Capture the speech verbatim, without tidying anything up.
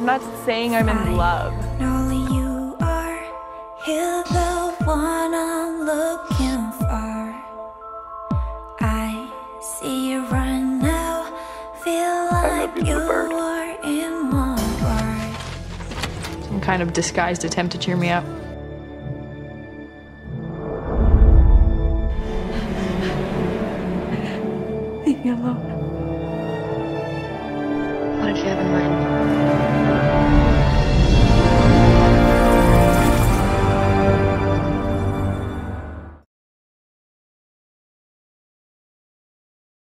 I'm not saying I'm in love. Only you are. You're the one I'm looking for. I see you run now. Feel like you are in my heart. Some kind of disguised attempt to cheer me up. Leave me alone. What did you have in mind?